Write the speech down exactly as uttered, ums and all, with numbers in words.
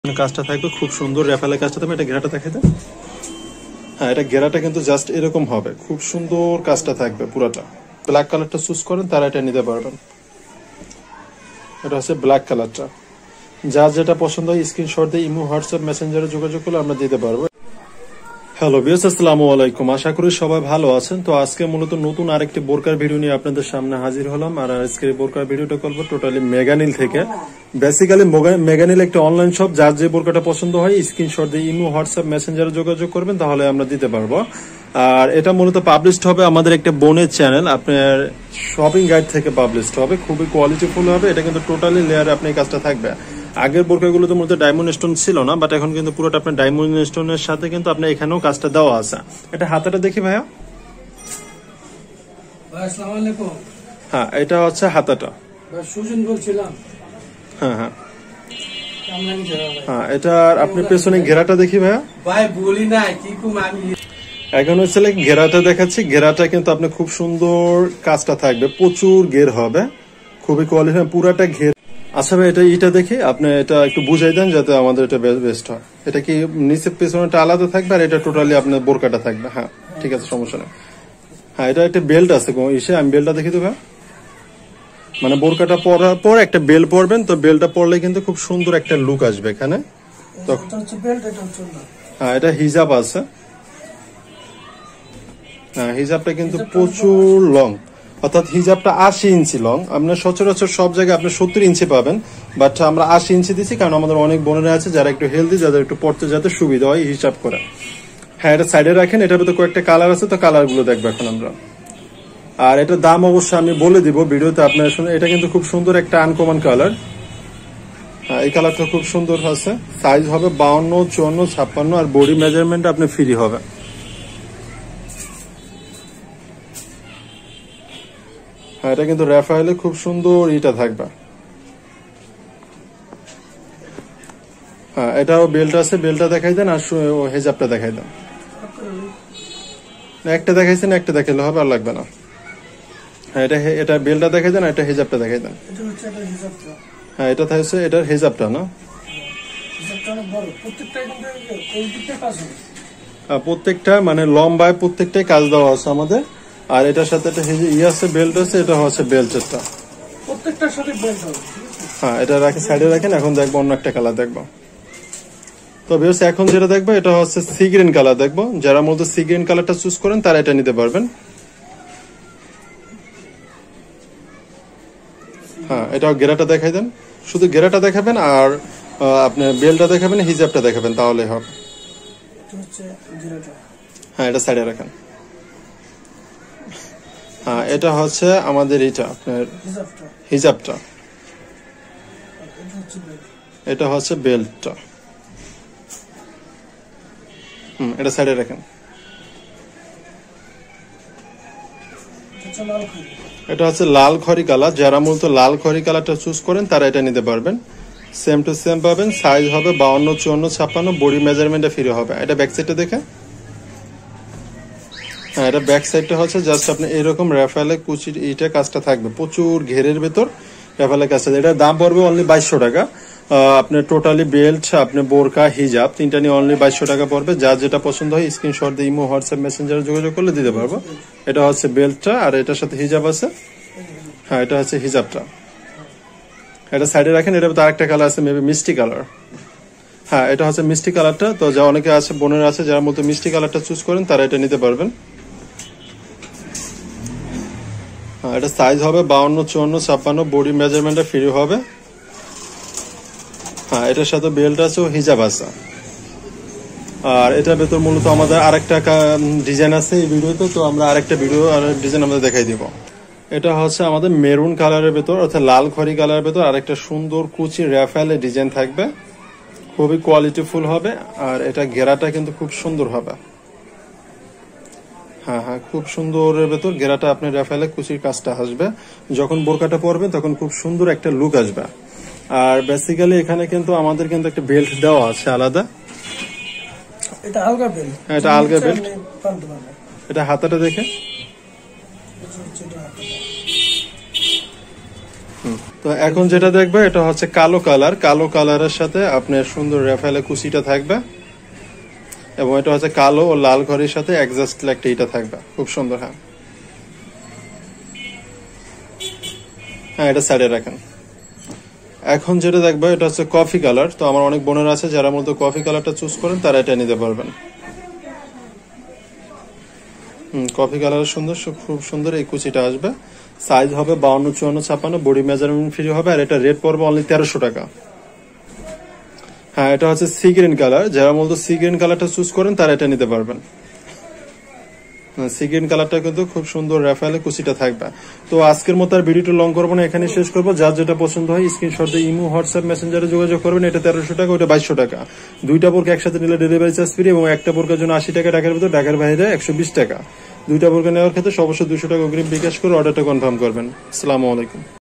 কাজটা থাকবে খুব সুন্দর র্যাফেলের কাজটা থাকবে। এটা ঘেরাটা দেখাই দেন। হ্যাঁ, এটা ঘেরাটা কিন্তু জাস্ট এরকম হবে, খুব সুন্দর কাজটা থাকবে পুরোটা। ব্ল্যাক কালারটা চুজ করেন তারা এটা নিতে পারবেন। এটা হচ্ছে ব্ল্যাক কালারটা। যার যেটা পছন্দ হয় স্ক্রিনশট দিয়ে ইমো, হোয়াটসঅ্যাপ, মেসেঞ্জারে যোগাযোগ করলে আমরা দিতে পারবো। হ্যালো ভিউয়ার্স, আসসালামু আলাইকুম। আশা করি সবাই ভালো আছেন। তো আজকে মূলত নতুন আরেকটি বোরকার ভিডিও নিয়ে আপনাদের সামনে হাজির হলাম। আর আজকে বোরকার ভিডিওটা করবো টোটালি মেগানিল থেকে। বেসিক্যালি মেগানিল একটা অনলাইন শপ। যার যে বোরকাটা পছন্দ হয় স্ক্রিনশট দিয়ে ইমো, হোয়াটসঅ্যাপ, মেসেঞ্জারে যোগাযোগ করবেন, তাহলে আমরা দিতে পারবো। আর এটা মূলত পাবলিশড হবে আমাদের একটা বোনের চ্যানেল, আপনার শপিং গাইড থেকে পাবলিশড হবে। খুবই কোয়ালিটিফুল হবে। এটা কিন্তু টোটালি লেয়ারে আপনার কাজটা থাকবে। আগের বোরকাগুলো তো মূলত ডায়মন্ড স্টোন ছিল না, বাট এখন কিন্তু পুরোটা আপনার ডায়মন্ড স্টোনের সাথে কিন্তু আপনার এখানেও কাজটা দেওয়া আছে। এটা হাতাটা দেখি ভাইয়া। আসসালামু আলাইকুম। হ্যাঁ, এটা হচ্ছে হাতাটা। সুজন বলছিলাম। হ্যাঁ হ্যাঁ হ্যাঁ, এটা আপনার পেছনে ঘেরাটা দেখি ভাইয়া। ভাই বলি না কি কুম আমি এখন হচ্ছে ঘেরাটা দেখাচ্ছি। ঘেরাটা কিন্তু আপনি খুব সুন্দর কাজটা থাকবে, প্রচুর ঘের হবে, খুবই কোয়ালিটি, পুরাটা ঘের। আচ্ছা ভাই, এটা এটা দেখি আপনি এটা একটু বুঝাই দেন যাতে আমাদের এটা বেস্ট হয়। এটা কি নিচে পেছনেটা আলাদা থাকবে আর এটা টোটালি আপনার বোরকাটা থাকবে? হ্যাঁ ঠিক আছে, সমস্যা নেই। হ্যাঁ, এটা একটা বেল্ট আছে ইসে, আমি বেল্টটা দেখি তো ভাই। মানে বোরকাটা পরার পর একটা বেল্ট পরবেন, তো বেল্টটা পরলে কিন্তু খুব সুন্দর একটা লুক আসবে এখানে। হ্যাঁ, এটা হিজাব আছে। হ্যাঁ, হিজাবটা কিন্তু প্রচুর লং, অর্থাৎ হিজাবটা আশি ইঞ্চি লং। আপনার সচরাচর সব জায়গায় আপনি সত্তর ইঞ্চি পাবেন, বাট আমরা আশি ইঞ্চি দিচ্ছি কারণ আমাদের অনেক বোনেরা আছে যারা একটু হেলদি, যাদের একটু পড়তে যাতে সুবিধা হয় হিসাব করে। হ্যাঁ, এটা সাইডে রাখেন। এটার ভিতরে কয়েকটা কালার আছে, তো কালার গুলো দেখবো এখন আমরা। আর এটার দাম অবশ্যই আমি বলে দিব ভিডিওতে, আপনারা শুনে। এটা কিন্তু খুব সুন্দর একটা আনকমন কালার। হ্যাঁ, এই কালারটা খুব সুন্দর আছে। সাইজ হবে বাউন্ন, চুয়ান্ন, ছাপ্পান্ন, আর বডি মেজারমেন্ট আপনি ফ্রি হবে। হ্যাঁ, এটা কিন্তু র্যাফায়েলে খুব সুন্দর ইটা থাকবে। হ্যাঁ, এটাও বেল্ট আছে। বেল্টটা দেখাই দেন, আর হেজাবটা দেখাই দেন। একটা দেখাইছেন, একটা দেখাইলে হবে, আর লাগবে না। হ্যাঁ, এটা এটা বেল্টটা দেখাই দেন, আর এটা হেজাবটা দেখাই দেন। হ্যাঁ, এটা থাকছে এটার হেজাবটা না। প্রত্যেকটা মানে লম্বায় প্রত্যেকটাই কাজ দেওয়া আছে আমাদের। আর এটার সাথে একটা ইয়ে আছে, বেল্ট আছে। এটা হচ্ছে বেল্টেরটা, প্রত্যেকটার সাথে বেল্ট হবে। হ্যাঁ, এটা রাখি সাইডে রাখেন। এখন দেখবো অন্য একটা কালার দেখবো। তো ভিউয়ার্স, এখন যেটা দেখবো এটা হচ্ছে সি গ্রিন কালার দেখবো। যারা মূলত সি গ্রিন কালারটা চুজ করেন তারা এটা নিতে পারবেন। হ্যাঁ, এটা গেরাটা দেখাই দেন। শুধু গেরাটা দেখাবেন আর আপনি বেলটা দেখাবেন, হিজাবটা দেখাবেন, তাহলে হবে। হ্যাঁ, এটা সাইডে রাখেন। হ্যাঁ, এটা হচ্ছে আমাদের এটা আপনার হিজাবটা। এটা হচ্ছে বেল্টটা। হুম, এটা সাইডে রাখেন। এটা হচ্ছে লাল খড়ি কালার। যারা মূলত লাল খড়ি কালারটা চুজ করেন তারা এটা নিতে পারবেন। সেম টু সেম পাবেন। সাইজ হবে বাউন্ন, চুয়ান্ন, ছাপ্পান্ন, বডি মেজারমেন্টে ফ্রি হবে। এটা ব্যাক সাইডটা দেখে। হ্যাঁ, এটা ব্যাক সাইডটা হচ্ছে জাস্ট আপনি এরকম র্যাফেলে কুচির এইটা কাজটা থাকবে, প্রচুর ঘেরের ভেতর র্যাফেলের কাজটা। এটার দাম পড়বে অনলি বাইশশো টাকা। আপনার টোটালি বেল্ট, আপনার বোরকা, হিজাব তিনটা নিয়ে অনলি বাইশশো টাকা পড়বে। যার যেটা পছন্দ হয় স্ক্রিনশট দিয়ে ইমো, হোয়াটসঅ্যাপ, মেসেঞ্জারে যোগাযোগ করলে দিতে পারবো। এটা হচ্ছে বেল্টটা, আর এটার সাথে হিজাব আছে। হ্যাঁ, এটা হচ্ছে হিজাবটা। এটা সাইডে রাখেন। এটার ভিতরে আরেকটা কালার আছে, মেবি মিষ্টি কালার। হ্যাঁ, এটা হচ্ছে মিষ্টি কালারটা। তো যা অনেকে আছে, বোনেরা আছে যারা মতো মিষ্টি কালারটা চুজ করেন তারা এটা নিতে পারবেন। হ্যাঁ, এটা সাইজ হবে বাউন্ন, চুয়ান্ন, ছাপ্পান্ন, বডি মেজারমেন্টটা ফ্রি হবে। হ্যাঁ, এটার সাথে বেল্ট আছে ও হিজাব আছে। আর এটার ভেতর মূলত আমাদের আরেকটা ডিজাইন আছে এই ভিডিওতে, তো আমরা আরেকটা ভিডিও আর ডিজাইন আমাদের দেখাই দিব। এটা হচ্ছে আমাদের মেরুন কালারের ভেতর, অর্থাৎ লাল খড়ি কালারের ভেতর আরেকটা সুন্দর কুচি র্যাফেলের ডিজাইন থাকবে, খুবই কোয়ালিটিফুল হবে। আর এটা ঘেরাটা কিন্তু খুব সুন্দর হবে। হ্যাঁ হ্যাঁ, খুব সুন্দরের ভেতর ঘেরাটা আপনার র্যাফেলে কুচির কাজটা আসবে। যখন বোরকাটা পরবে তখন খুব সুন্দর একটা লুক আসবে। আর বেসিক্যালি এখানে কিন্তু আমাদের কিন্তু একটা বেল্ট দেওয়া আছে আলাদা। এটা আলগা বেল্ট। হ্যাঁ, এটা আলগা বেল্ট। এটা হাতাটা দেখে। হুম, তো এখন যেটা দেখবে এটা হচ্ছে কালো কালার, কালো কালারের সাথে আপনার সুন্দর র্যাফেলে কুচিটা থাকবে এবং এটা হচ্ছে কালো ও লাল ঘরের সাথে অ্যাডজাস্ট একটা এটা থাকবে, খুব সুন্দর। হ্যাঁ হ্যাঁ এটা সাইডে রাখেন। এখন যেটা দেখবে এটা হচ্ছে কফি কালার। তো আমার অনেক বোনেরা আছে যারা মূলত কফি কালারটা চুজ করেন, তারা এটা নিতে পারবেন। হম কফি কালার সুন্দর, খুব সুন্দর এই কুচিটা আসবে। সাইজ হবে বাউন্ন চুয়ান্ন ছাপ্পান্ন, বডি মেজারমেন্ট ফ্রি হবে। আর এটা রেট পড়বে অনলি তেরোশো টাকা। হ্যাঁ এটা হচ্ছে সি গ্রিন কালার, যারা মূলত সি গ্রিন কালারটা চুজ করেন তারা এটা নিতে পারবেন। সি গ্রিন কালারটা কিন্তু খুব সুন্দর র্যাফেলে কুচিটা থাকবে। তো আজকের মতো আর ভিডিওটা লং করবো না, এখানে শেষ করবো। যার যেটা পছন্দ হয় স্ক্রিনশট দিয়ে ইমো হোয়াটসঅ্যাপ মেসেঞ্জারে যোগাযোগ করবেন। এটা তেরোশো টাকা, ওটা বাইশশো টাকা। দুইটা বোরকা একসাথে নিলে ডেলিভারি চার্জ ফ্রি এবং একটা বোরকার জন্য আশি টাকা ঢাকার ভিতর, ঢাকার বাইরে একশো বিশ টাকা। দুইটা বোরকা নেওয়ার ক্ষেত্রে অবশ্যই দুশো টাকা অগ্রিম বিকাশ করে অর্ডারটা কনফার্ম করবেন। আসসালামু আলাইকুম।